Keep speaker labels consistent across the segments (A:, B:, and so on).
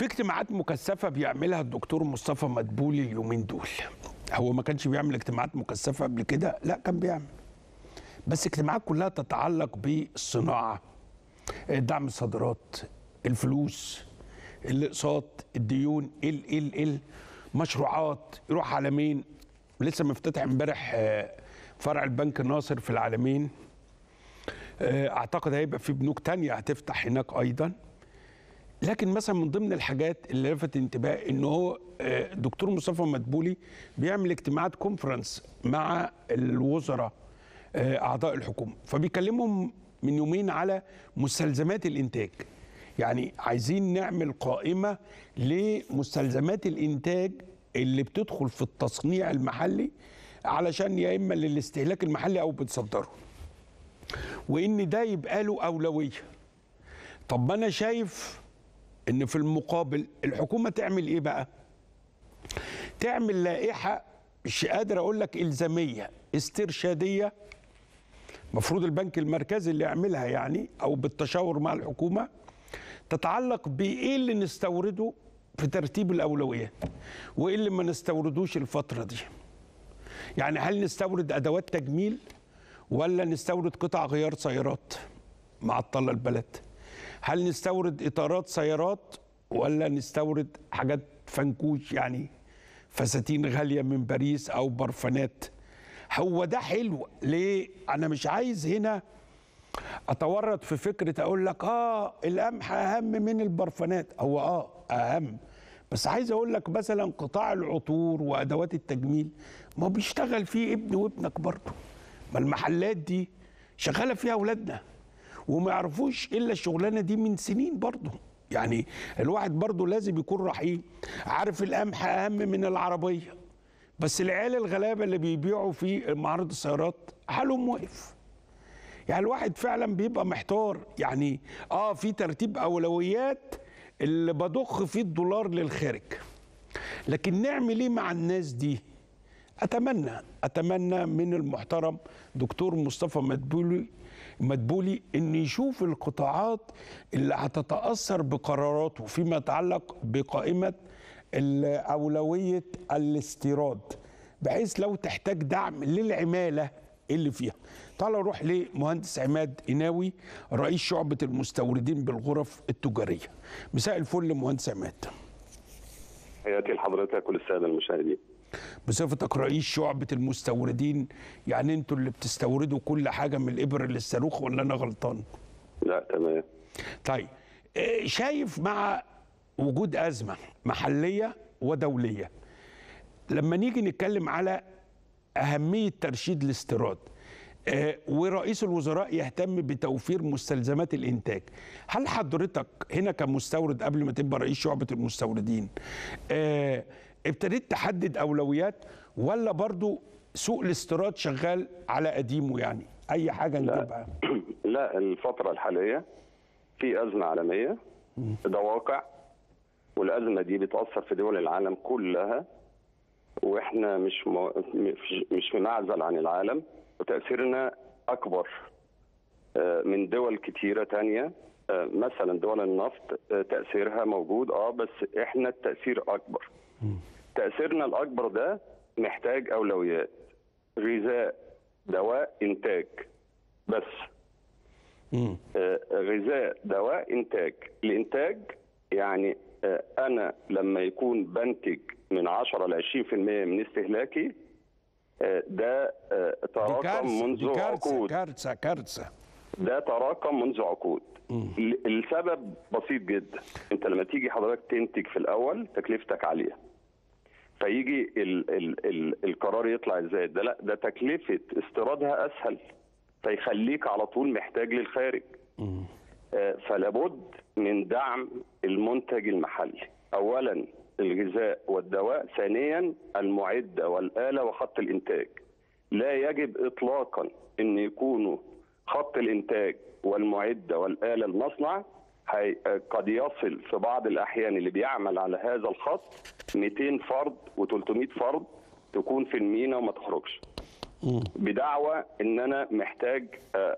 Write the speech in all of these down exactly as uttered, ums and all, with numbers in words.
A: في اجتماعات مكثفه بيعملها الدكتور مصطفى مدبولي اليومين دول. هو ما كانش بيعمل اجتماعات مكثفه قبل كده، لا كان بيعمل، بس اجتماعات كلها تتعلق بالصناعه، دعم الصادرات، الفلوس، الاقساط، الديون، ال ال ال مشروعات، يروح عالمين. لسه مفتتح امبارح فرع البنك الناصر في العالمين. اعتقد هيبقى في بنوك تانية هتفتح هناك ايضا. لكن مثلا من ضمن الحاجات اللي لفت انتباهي ان هو دكتور مصطفى مدبولي بيعمل اجتماعات كونفرنس مع الوزراء اعضاء الحكومه، فبيكلمهم من يومين على مستلزمات الانتاج. يعني عايزين نعمل قائمه لمستلزمات الانتاج اللي بتدخل في التصنيع المحلي علشان يا اما للاستهلاك المحلي او بتصدره، وان ده يبقى له اولويه. طب ما انا شايف ان في المقابل الحكومه تعمل ايه بقى؟ تعمل لائحه مش قادر اقول لك الزاميه، استرشاديه، مفروض البنك المركزي اللي يعملها يعني، او بالتشاور مع الحكومه، تتعلق بايه اللي نستورده في ترتيب الاولويات وايه اللي ما نستوردوش الفتره دي. يعني هل نستورد ادوات تجميل ولا نستورد قطع غيار سيارات معطله البلد؟ هل نستورد اطارات سيارات ولا نستورد حاجات فنكوش، يعني فساتين غاليه من باريس او برفانات؟ هو ده حلو. ليه؟ انا مش عايز هنا اتورط في فكره اقول لك اه القمح اهم من البرفانات. هو اه اهم، بس عايز اقول لك مثلا قطاع العطور وادوات التجميل ما بيشتغل فيه ابني وابنك برضه. ما المحلات دي شغاله فيها اولادنا وما يعرفوش الا الشغلانه دي من سنين برضه. يعني الواحد برضه لازم يكون رحيم، عارف القمح اهم من العربيه، بس العيال الغلابه اللي بيبيعوا في معارض السيارات حالهم واقف. يعني الواحد فعلا بيبقى محتار. يعني اه في ترتيب اولويات اللي بضخ فيه الدولار للخارج، لكن نعمل ايه مع الناس دي؟ اتمنى اتمنى من المحترم دكتور مصطفى مدبولي مدبولي ان يشوف القطاعات اللي هتتاثر بقراراته فيما يتعلق بقائمه اولويه الاستيراد، بحيث لو تحتاج دعم للعماله اللي فيها. تعالوا نروح لمهندس عماد قناوي رئيس شعبه المستوردين بالغرف التجاريه. مساء الفل مهندس عماد.
B: حياتي لحضرتك كل الساده المشاهدين.
A: بصفتك رئيس شعبة المستوردين، يعني انتوا اللي بتستوردوا كل حاجة من الإبر للصاروخ ولا أنا غلطان؟
B: لا تمام.
A: طيب شايف مع وجود أزمة محلية ودولية، لما نيجي نتكلم على أهمية ترشيد الاستيراد ورئيس الوزراء يهتم بتوفير مستلزمات الإنتاج، هل حضرتك هنا كمستورد قبل ما تبقى رئيس شعبة المستوردين اه ابتديت تحدد أولويات ولا برضو سوق الاستيراد شغال على قديمه، يعني أي حاجة نجيبها؟
B: لا, لا الفترة الحالية في أزمة عالمية، ده واقع، والأزمة دي بتأثر في دول العالم كلها، وإحنا مش م... مش منعزل عن العالم، وتأثيرنا أكبر من دول كتيرة تانية. مثلا دول النفط تأثيرها موجود اه بس إحنا التأثير أكبر. تأثيرنا الأكبر ده محتاج أولويات: غذاء، دواء، إنتاج. بس آه غذاء، دواء، إنتاج. الإنتاج يعني آه أنا لما يكون بنتج من عشرة ل عشرين في المية من استهلاكي، آه ده آه تراكم منذ
A: دي كارثة
B: عقود.
A: كارثة كارثة
B: ده تراكم منذ عقود. السبب بسيط جدا. أنت لما تيجي حضرتك تنتج في الأول تكلفتك عالية، فيجي ال ال ال القرار يطلع ازاي؟ ده لا، ده تكلفه استيرادها اسهل، فيخليك على طول محتاج للخارج. آه فلابد من دعم المنتج المحلي، اولا الغذاء والدواء، ثانيا المعده والاله وخط الانتاج. لا يجب اطلاقا ان يكونوا خط الانتاج والمعده والاله المصنع هي قد يصل في بعض الاحيان اللي بيعمل على هذا الخط مئتين فرد وثلاثمئة فرد تكون في المينا وما تخرجش، بدعوى ان انا محتاج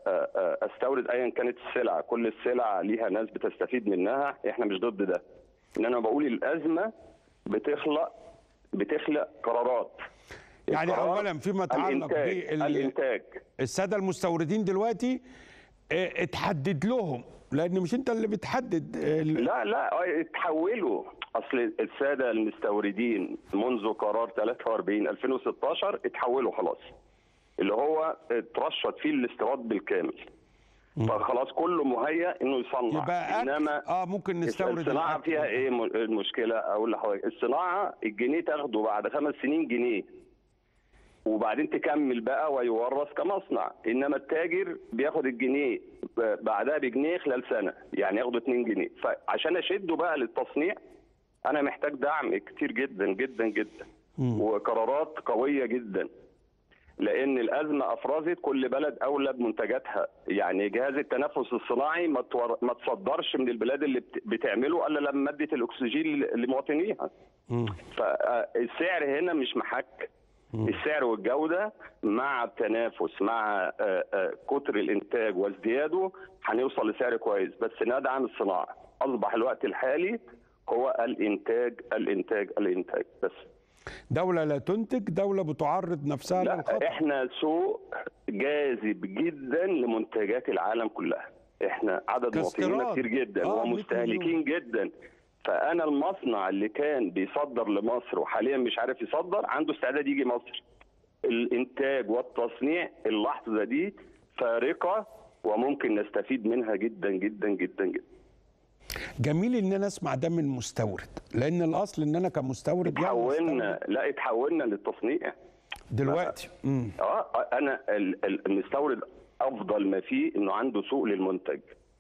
B: استورد ايا كانت السلعه. كل السلع ليها ناس بتستفيد منها، احنا مش ضد ده، ان انا بقول الازمه بتخلق بتخلق قرارات.
A: يعني اولا فيما يتعلق
B: بالانتاج
A: الساده المستوردين دلوقتي اتحدد لهم، لان مش انت اللي بتحدد.
B: لا لا اتحولوا. اصل الساده المستوردين منذ قرار ثلاثة وأربعين ألفين وستاشر اتحولوا خلاص، اللي هو اترشد فيه الاستيراد بالكامل. فخلاص كله مهيأ انه يصنع.
A: يبقى انما اه ممكن نستورد.
B: الصناعه فيها ايه المشكله؟ اقول لحضرتك، الصناعه الجنيه تاخده بعد خمس سنين جنيه وبعدين تكمل بقى ويورث كمصنع، انما التاجر بياخد الجنيه بعدها بجنيه خلال سنه، يعني ياخده اتنين جنيه. فعشان اشده بقى للتصنيع انا محتاج دعم كتير جدا جدا جدا م. وقرارات قويه جدا، لان الازمه افرزت كل بلد اولى بمنتجاتها. يعني جهاز التنفس الصناعي ما تور... ما تصدرش من البلاد اللي بت... بتعمله الا لما ادت الاكسجين لمواطنيها. فالسعر هنا مش محك، السعر والجوده مع التنافس مع كتر الانتاج وازدياده هنوصل لسعر كويس. بس ندعم الصناعه. اصبح الوقت الحالي هو الانتاج الانتاج الانتاج بس.
A: دولة لا تنتج، دولة بتعرض نفسها للخطر.
B: احنا سوق جاذب جدا لمنتجات العالم كلها، احنا عدد مواطنين كتير جدا آه ومستهلكين جدا. فانا المصنع اللي كان بيصدر لمصر وحاليا مش عارف يصدر عنده استعداد يجي مصر. الانتاج والتصنيع اللحظة دي فارقة وممكن نستفيد منها جدا جدا جدا جدا.
A: جميل ان انا اسمع ده من مستورد، لان الاصل ان انا كمستورد
B: اتحولنا لا اتحولنا للتصنيع
A: دلوقتي.
B: امم اه انا المستورد افضل ما فيه انه عنده سوق للمنتج،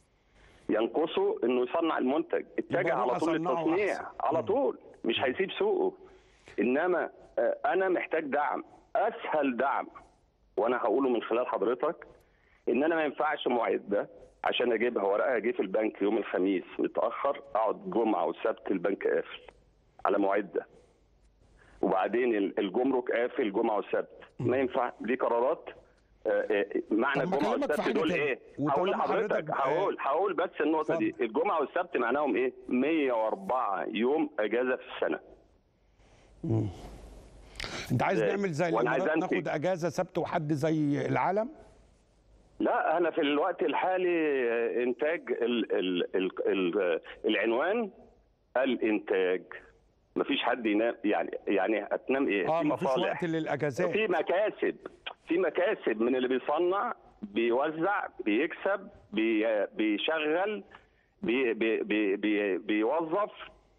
B: ينقصه انه يصنع المنتج. اتجه على طول للتصنيع على طول، مش هيسيب سوقه. انما انا محتاج دعم، اسهل دعم وانا هقوله من خلال حضرتك ان انا ما ينفعش معده عشان اجيبها ورقها جه في البنك يوم الخميس متاخر، اقعد جمعه والسبت البنك قافل على معده، وبعدين الجمرك قافل جمعه والسبت. ما ينفع، دي قرارات. معنى الجمعه والسبت دول ايه؟ هقول لحضرتك، هقول هقول بس النقطه دي. الجمعه والسبت معناهم ايه؟ مية وأربعة يوم اجازه في السنه.
A: مم. انت عايز نعمل زي الامارات ناخد اجازه سبت وحد زي العالم؟
B: لا، انا في الوقت الحالي انتاج ال ال ال ال العنوان الانتاج. مفيش حد ينام، يعني يعني هتنام ايه؟
A: اه مفيش وقت للاجازات.
B: في مكاسب، في مكاسب من اللي بيصنع، بيوزع، بيكسب، بي بيشغل، بي بي بي بي بيوظف،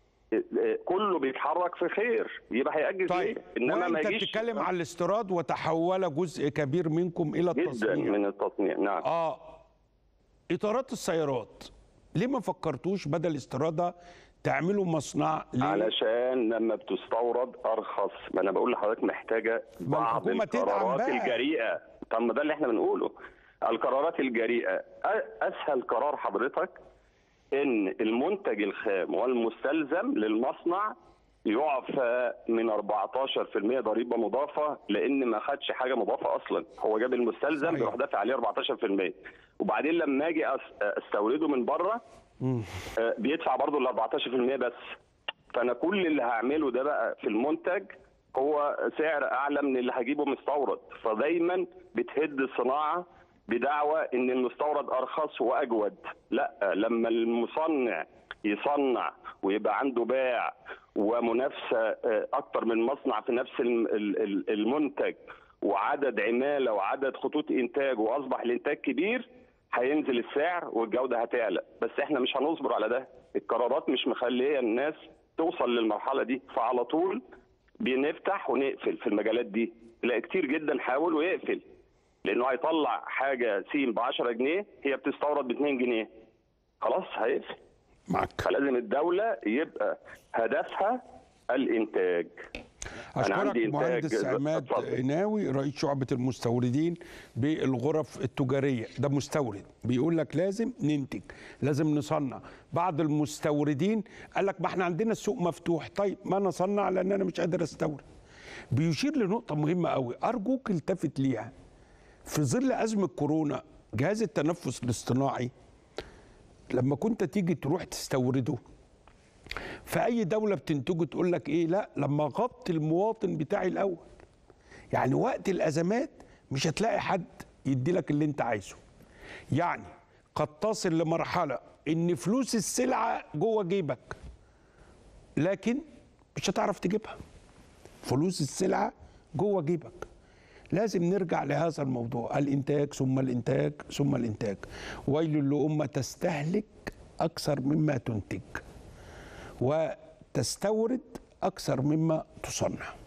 B: كله بيتحرك في خير، يبقى هيأجز.
A: طيب ليه؟ انما ما يجيش. انت بتتكلم على الاستيراد وتحول جزء كبير منكم الى التصنيع.
B: جدا من التصنيع، نعم.
A: اه اطارات السيارات ليه ما فكرتوش بدل استيرادها تعملوا مصنع؟ ليه؟
B: علشان لما بتستورد ارخص. ما انا بقول لحضرتك محتاجه بعض القرارات الجريئه. طب ما ده اللي احنا بنقوله، القرارات الجريئه. اسهل قرار حضرتك ان المنتج الخام والمستلزم للمصنع يعفى من أربعتاشر في المية ضريبه مضافه، لان ما خدش حاجه مضافه اصلا، هو جاب المستلزم بيروح دافع عليه أربعتاشر في المية، وبعدين لما اجي استورده من بره بيدفع برضه ال أربعتاشر في المية بس. فانا كل اللي هعمله ده بقى في المنتج هو سعر اعلى من اللي هجيبه مستورد. فدايما بتهد الصناعه بدعوى ان المستورد ارخص واجود. لا، لما المصنع يصنع ويبقى عنده باع ومنافسه اكتر من مصنع في نفس المنتج وعدد عماله وعدد خطوط انتاج واصبح الانتاج كبير، هينزل السعر والجوده هتعلى. بس احنا مش هنصبر على ده، القرارات مش مخليه الناس توصل للمرحله دي، فعلى طول بنفتح ونقفل في المجالات دي. لا كتير جدا حاول ويقفل، لانه هيطلع حاجه سين ب عشرة جنيه هي بتستورد ب اتنين جنيه، خلاص هيقفل معك. فلازم الدوله يبقى هدفها الانتاج.
A: أشكرك مهندس عماد قناوي رئيس شعبة المستوردين بالغرف التجارية. ده مستورد بيقول لك لازم ننتج، لازم نصنع. بعض المستوردين قال لك ما احنا عندنا السوق مفتوح، طيب ما نصنع لأن أنا مش قادر أستورد. بيشير لنقطة مهمة قوي أرجوك التفت ليها. في ظل أزمة كورونا جهاز التنفس الاصطناعي لما كنت تيجي تروح تستورده فأي دولة بتنتجه تقول لك إيه؟ لا، لما أغطي المواطن بتاعي الأول. يعني وقت الأزمات مش هتلاقي حد يدي لك اللي أنت عايزه. يعني قد تصل لمرحلة إن فلوس السلعة جوه جيبك، لكن مش هتعرف تجيبها. فلوس السلعة جوه جيبك. لازم نرجع لهذا الموضوع، الإنتاج ثم الإنتاج ثم الإنتاج. ويل لأمة تستهلك أكثر مما تنتج وتستورد أكثر مما تصنع.